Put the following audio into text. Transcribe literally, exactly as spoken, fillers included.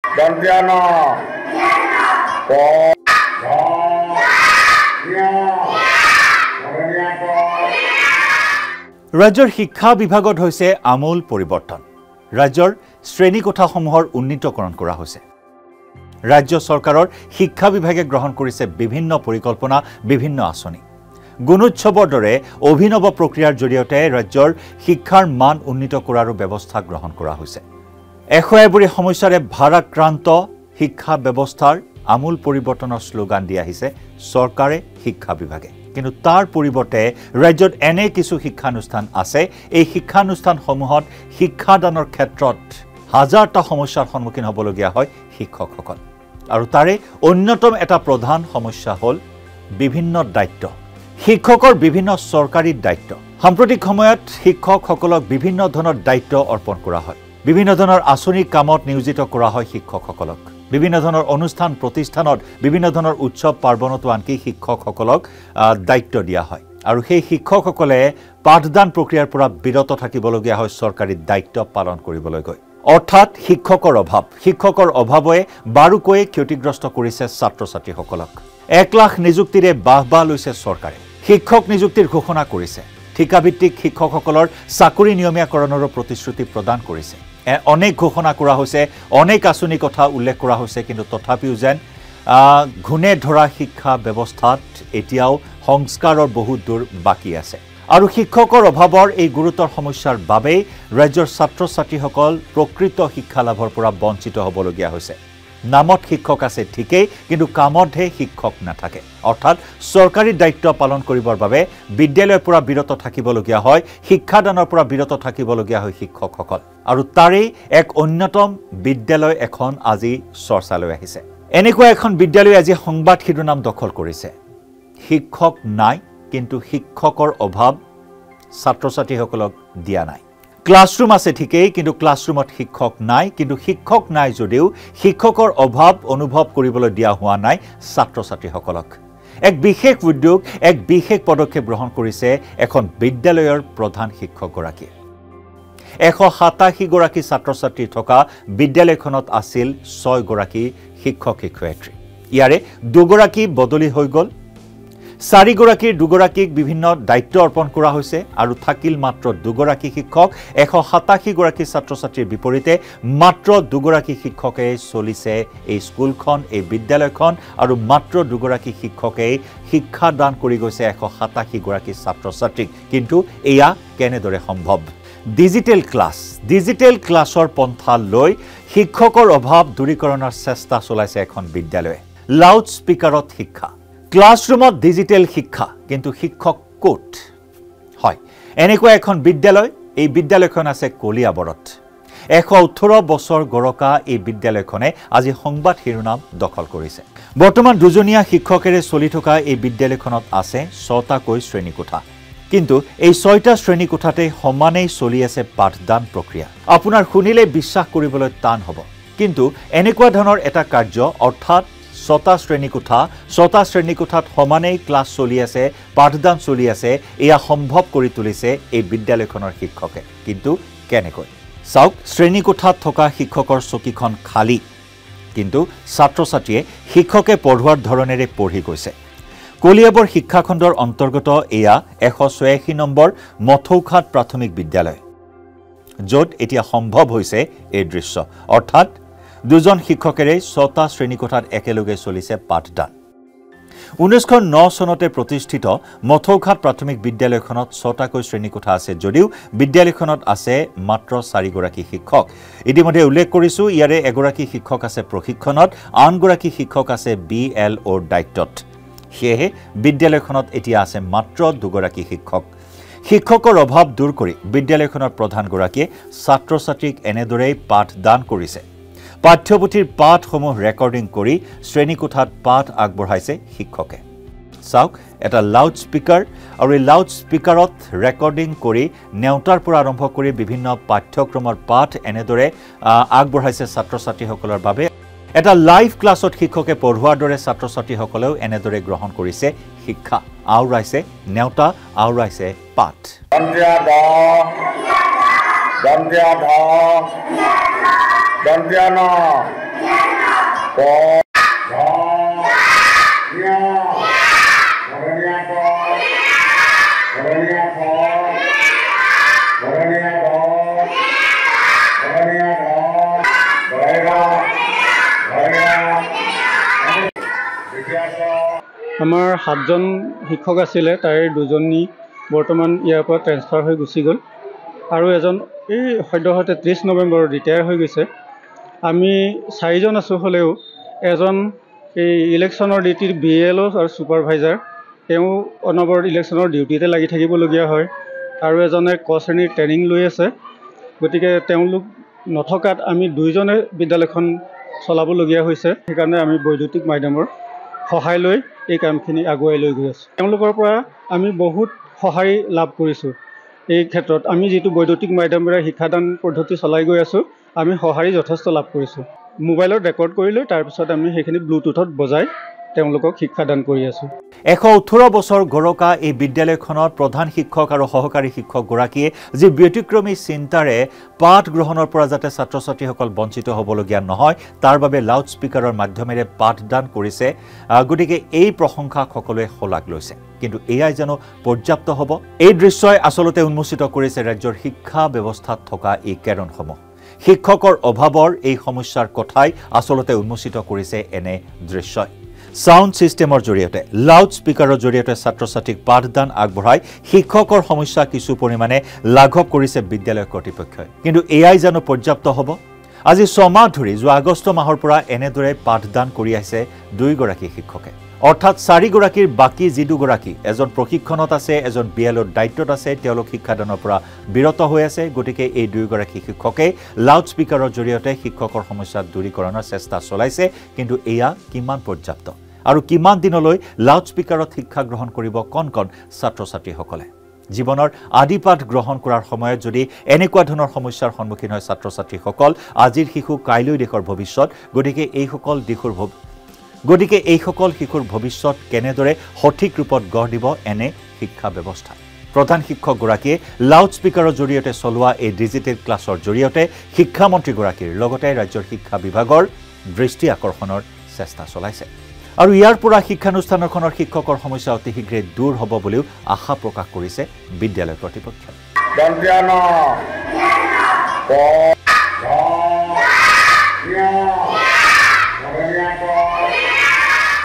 দন্ত্যানো ক ৰাজ্যৰ শিক্ষা বিভাগত হৈছে আমূল পৰিৱৰ্তন ৰাজ্যৰ শ্ৰেণীকোঠাসমূহৰ উন্নীতকৰণ কৰা হৈছে ৰাজ্য চৰকাৰৰ শিক্ষা বিভাগে গ্ৰহণ কৰিছে বিভিন্ন পৰিকল্পনা বিভিন্ন আঁচনি গুণোৎসৱৰ দৰে অভিনৱ প্ৰক্ৰিয়াৰ জৰিয়তে ৰাজ্যৰ শিক্ষাৰ মান উন্নীত কৰাৰ ব্যৱস্থা গ্ৰহণ কৰা হৈছে এশ এবুৰি সমস্যাৰে ভাৰাক্ৰান্ত শিক্ষা ব্যৱস্থাৰ আমূল পৰিৱৰ্তনৰ শ্লোগান দি আহিছে চৰকাৰে শিক্ষা বিভাগে কিন্তু তাৰ পৰিৱৰ্তে ৰাজ্যত এনে কিছু শিক্ষানুষ্ঠান আছে এই শিক্ষানুষ্ঠানসমূহত শিক্ষাদানৰ ক্ষেত্ৰত হাজাৰটা সমস্যাৰ সন্মুখীন হ'বলগীয়া হয় শিক্ষকসকল আৰু তাৰে অন্যতম এটা প্ৰধান সমস্যা হ'ল বিভিন্ন দায়িত্ব শিক্ষকৰ বিভিন্ন চৰকাৰী দায়িত্ব সাম্প্ৰতিক সময়ত শিক্ষকসকলক বিভিন্ন ধৰণৰ দায়িত্ব অৰ্পণ কৰা হয় বিভিন্ন ধৰণৰ আঁচনি কামত নিয়োজিত কৰা হয় শিক্ষকসকলক বিভিন্ন ধৰণৰ অনুষ্ঠান প্ৰতিষ্ঠানত বিভিন্ন ধৰণৰ উৎসৱ পাৰ্বণতো আনকি শিক্ষকসকলক দায়িত্ব দিয়া হয় আৰু সেই শিক্ষকসকলে পাঠদান প্ৰক্ৰিয়াৰ পৰা বিৰত থাকিবলগীয়া হয় চৰকাৰী দায়িত্ব পালন কৰিবলৈ গৈ অৰ্থাৎ শিক্ষকৰ অভাৱ শিক্ষকৰ অভাৱে বাৰুকৈ ক্ষতিগ্ৰস্ত কৰিছে ছাত্ৰ ছাত্ৰীসকলক এক লাখ নিযুক্তিৰে বাহবা লৈছে চৰকাৰে শিক্ষক নিযুক্তিৰ ঘোষণা কৰিছে ঠিকাভিত্তিক শিক্ষকসকলৰ চাকৰি নিয়মীয়াকৰণৰ প্ৰতিশ্ৰুতি প্ৰদান কৰিছে অনেক ঘোষণা কৰা হৈছে অনেক আঁচনি কথা উল্লেখ কৰা হৈছে কিন্তু তথাপিও যেন ঘুণে ধৰা শিক্ষা ব্যৱস্থাত এতিয়াও সংস্কাৰৰ বহু দূৰ বাকী আছে আৰু শিক্ষকৰ অভাৱৰ এই গুৰুতৰ সমস্যাৰ বাবেই ৰাজ্যৰ ছাত্ৰ ছাত্ৰীসকল প্ৰকৃত শিক্ষা লাভৰ পৰা বঞ্চিত হ'বলগীয়া হৈছে নামত শিক্ষক আছে ঠিকেই কিন্তু কামতহে শিক্ষক নাথাকে অৰ্থাৎ চৰকাৰী দায়িত্ব পালন কৰিবৰ বাবে বিদ্যালয়ৰ পৰা বিৰত থাকিবলগীয়া হয় শিক্ষাদানৰ পৰা বিৰত থাকিবলগীয়া হয় শিক্ষকসকল আৰু তাৰেই এক অন্যতম বিদ্যালয় এখন আজি চৰ্চালৈ আহিছে এনেকুৱা এখন বিদ্যালয় আজি সংবাদ শিৰোনাম দখল কৰিছে শিক্ষক নাই কিন্তু শিক্ষকৰ অভাৱ ছাত্ৰ ছাত্ৰীসকলক দিয়া নাই ক্লাছৰুম আছে ঠিকেই কিন্তু ক্লাছৰুমত শিক্ষক নাই কিন্তু শিক্ষক নাই যদিও শিক্ষকৰ অভাৱ অনুভৱ কৰিবলৈ দিয়া হোৱা নাই ছাত্ৰ ছাত্ৰীসকলক এক বিশেষ উদ্যোগ এক বিশেষ পদক্ষেপ গ্ৰহণ কৰিছে এখন বিদ্যালয়ৰ প্ৰধান শিক্ষকগৰাকীয়ে এশ সাতাশী গৰাকী ছাত্ৰ ছাত্ৰী থকা বিদ্যালয়খনত আছিল ছয় গৰাকী শিক্ষক শিক্ষয়িত্ৰী ইয়াৰে দুগৰাকী বদলি হৈ গ'ল চাৰি গৰাকীৰ দুগৰাকীক বিভিন্ন দায়িত্ব অৰ্পণ কৰা হৈছে আৰু থাকিল মাত্ৰ দুগৰাকী শিক্ষক এশ সাতাশী গৰাকী ছাত্ৰ ছাত্ৰীৰ বিপৰীতে মাত্ৰ দুগৰাকী শিক্ষকে চলিছে এই স্কুলখন এই বিদ্যালয়খন আৰু মাত্ৰ দুগৰাকী শিক্ষকে শিক্ষা দান কৰি গৈছে এশ সাতাশী গৰাকী ছাত্ৰ ছাত্ৰীক কিন্তু এয়া কেনেদৰে সম্ভৱ ডিজিটেল ক্লাছ ডিজিটেল ক্লাছৰ পন্থা লৈ শিক্ষকৰ অভাৱ দূৰীকৰণৰ চেষ্টা চলাইছে এখন বিদ্যালয়ে লাউড স্পিকাৰত শিক্ষা ক্লাছৰুমত ডিজিটেল শিক্ষা কিন্তু শিক্ষক কোট হয় এনেকুৱা এখন বিদ্যালয় এই বিদ্যালয়খন আছে কলিয়াবৰত এশ ওঠৰ বছৰ গৰকা এই বিদ্যালয়খনে আজি সংবাদ শিৰোনাম দখল কৰিছে বৰ্তমান দুজনীয়া শিক্ষকেৰে চলি থকা এই বিদ্যালয়খনত আছে ছটাকৈ শ্ৰেণীকোঠা কিন্তু এই ছয়টা শ্ৰেণীকোঠাতে সমানেই চলি আছে পাঠদান প্ৰক্ৰিয়া আপোনাৰ শুনিলে বিশ্বাস কৰিবলৈ টান হ'ব কিন্তু এনেকুৱা ধৰণৰ এটা কাৰ্য অৰ্থাৎ ছটা শ্ৰেণীকোঠা ছটা শ্ৰেণীকোঠাত সমানেই ক্লাছ চলি আছে পাঠদান চলি আছে এয়া সম্ভৱ কৰি তুলিছে এই বিদ্যালয়খনৰ শিক্ষকে কিন্তু কেনেকৈ চাওক শ্ৰেণীকোঠাত থকা শিক্ষকৰ চকীখন খালী কিন্তু ছাত্ৰ ছাত্ৰীয়ে শিক্ষকে পঢ়োৱাৰ ধৰণেৰে পঢ়ি গৈছে কলিয়াবৰ শিক্ষাখণ্ডৰ অন্তৰ্গত এয়া এশ ছয়াশী নম্বৰ মথৌখাট প্ৰাথমিক বিদ্যালয় য'ত এতিয়া সম্ভৱ হৈছে এই দৃশ্য অৰ্থাৎ দুজন শিক্ষকেৰে ছটা শ্ৰেণীকোঠাত একেলগে চলিছে পাঠদান ঊনৈছশ ন চনতে প্ৰতিষ্ঠিত মথৌখাট প্ৰাথমিক বিদ্যালয়খনত ছটাকৈ শ্ৰেণীকোঠা আছে যদিও বিদ্যালয়খনত আছে মাত্ৰ চাৰিগৰাকী শিক্ষক ইতিমধ্যে উল্লেখ কৰিছো ইয়াৰে এগৰাকী শিক্ষক আছে প্ৰশিক্ষণত আনগৰাকী শিক্ষক আছে বি এল অ'ৰ দায়িত্বত সেয়ে বিদ্যালয়খনত এতিয়া আছে মাত্ৰ দুগৰাকী শিক্ষক শিক্ষকৰ অভাৱ দূৰ কৰি বিদ্যালয়খনৰ প্ৰধানগৰাকীয়ে ছাত্ৰ ছাত্ৰীক এনেদৰেই পাঠদান কৰিছে পাঠ্যপুথিৰ পাঠসমূহ ৰেকৰ্ডিং কৰি শ্ৰেণীকোঠাত পাঠ আগবঢ়াইছে শিক্ষকে চাওক এটা লাউড স্পিকাৰ আৰু এই লাউড স্পিকাৰত ৰেকৰ্ডিং কৰি নেওতাৰ পৰা আৰম্ভ কৰি বিভিন্ন পাঠ্যক্ৰমৰ পাঠ এনেদৰে আগবঢ়াইছে ছাত্ৰ ছাত্ৰীসকলৰ বাবে এটা লাইভ ক্লাছত শিক্ষকে পঢ়োৱাৰ দৰে ছাত্ৰ ছাত্ৰীসকলেও এনেদৰে গ্ৰহণ কৰিছে শিক্ষা আওৰাইছে নেওতা আওৰাইছে পাঠ দন্ত্যানো ক গ ঞ বৰণীয়া ক বৰণীয়া খ বৰণীয়া গ বৰণীয়া গ বৰণীয়া বৰণীয়া আমাৰ সাতজন শিক্ষক আছিলে তাৰে দুজনী বৰ্তমান ইয়াৰ পৰা ট্ৰেন্সফাৰ হৈ গুচি গ'ল আৰু এজন এই সদ্যহতে ত্ৰিছ নৱেম্বৰত ৰিটায়াৰ হৈ গৈছে আমি চাৰিজন আছোঁ হ'লেও এজন এই ইলেকশ্যনৰ ডিউটিৰ বি এল অ' আৰু ছুপাৰভাইজাৰ তেওঁ অনবৰত ইলেকশ্যনৰ ডিউটিতে লাগি থাকিবলগীয়া হয় আৰু এজনে ক শ্ৰেণীৰ ট্ৰেইনিং লৈ আছে গতিকে তেওঁলোক নথকাত আমি দুইজনে বিদ্যালয়খন চলাবলগীয়া হৈছে সেইকাৰণে আমি বৈদ্যুতিক মাধ্যমৰ সহায় লৈ এই কামখিনি আগুৱাই লৈ গৈ আছোঁ তেওঁলোকৰ পৰা আমি বহুত সহায় লাভ কৰিছোঁ এই ক্ষেত্ৰত আমি যিটো বৈদ্যুতিক মাধ্যমেৰে শিক্ষাদান পদ্ধতি চলাই গৈ আছোঁ আমি সহায় যথেষ্ট লাভ কৰিছোঁ মোবাইলত ৰেকৰ্ড কৰি লৈ তাৰপিছত আমি সেইখিনি ব্লুটুথত বজাই তেওঁলোকক শিক্ষাদান কৰি আছোঁ এশ ওঠৰ বছৰ গৰকা এই বিদ্যালয়খনত প্ৰধান শিক্ষক আৰু সহকাৰী শিক্ষকগৰাকীয়ে যি ব্যতিক্ৰমী চিন্তাৰে পাঠ গ্ৰহণৰ পৰা যাতে ছাত্ৰ ছাত্ৰীসকল বঞ্চিত হ'বলগীয়া নহয় তাৰ বাবে লাউড স্পিকাৰৰ মাধ্যমেৰে পাঠদান কৰিছে গতিকে এই প্ৰশংসা সকলোৱে শলাগ লৈছে কিন্তু এয়াই জানো পৰ্যাপ্ত হ'ব এই দৃশ্যই আচলতে উন্মোচিত কৰিছে ৰাজ্যৰ শিক্ষা ব্যৱস্থাত থকা এই কাৰণসমূহ শিক্ষকৰ অভাৱৰ এই সমস্যাৰ কথাই আচলতে উন্মোচিত কৰিছে এনে দৃশ্যই সাউণ্ড সিস্টেমৰ জৰিয়তে লাউড স্পিকাৰৰ জৰিয়তে ছাত্ৰ ছাত্ৰীক পাঠদান আগবঢ়াই শিক্ষকৰ সমস্যা কিছু পৰিমাণে লাঘৱ কৰিছে বিদ্যালয় কৰ্তৃপক্ষই কিন্তু এয়াই জানো পৰ্যাপ্ত হ'ব আজি ছমাহ ধৰি যোৱা আগষ্ট মাহৰ পৰা এনেদৰে পাঠদান কৰি আহিছে দুইগৰাকী শিক্ষকে অৰ্থাৎ চাৰিগৰাকীৰ বাকী যি দুগৰাকী এজন প্ৰশিক্ষণত আছে এজন বি এলৰ দায়িত্বত আছে তেওঁলোক শিক্ষাদানৰ পৰা বিৰত হৈ আছে গতিকে এই দুইগৰাকী শিক্ষকে লাউড স্পিকাৰৰ জৰিয়তে শিক্ষকৰ সমস্যা দূৰীকৰণৰ চেষ্টা চলাইছে কিন্তু এয়া কিমান পৰ্যাপ্ত আৰু কিমান দিনলৈ লাউড স্পিকাৰত শিক্ষা গ্ৰহণ কৰিব কণ কণ ছাত্ৰ ছাত্ৰীসকলে জীৱনৰ আদি পাঠ গ্ৰহণ কৰাৰ সময়ত যদি এনেকুৱা ধৰণৰ সমস্যাৰ সন্মুখীন হয় ছাত্ৰ ছাত্ৰীসকল আজিৰ শিশু কাইলৈ দেশৰ ভৱিষ্যত গতিকে এইসকল দিশৰ গতিকে এইসকল শিশুৰ ভৱিষ্যত কেনেদৰে সঠিক ৰূপত গঢ় দিব এনে শিক্ষা ব্যৱস্থা প্ৰধান শিক্ষকগৰাকীয়ে লাউড স্পিকাৰৰ জৰিয়তে চলোৱা এই ডিজিটেল ক্লাছৰ জৰিয়তে শিক্ষামন্ত্ৰীগৰাকীৰ লগতে ৰাজ্যৰ শিক্ষা বিভাগৰ দৃষ্টি আকৰ্ষণৰ চেষ্টা চলাইছে আৰু ইয়াৰ পৰা শিক্ষানুষ্ঠানখনৰ শিক্ষকৰ সমস্যা অতি শীঘ্ৰে দূৰ হ'ব বুলিও আশা প্ৰকাশ কৰিছে বিদ্যালয় কৰ্তৃপক্ষই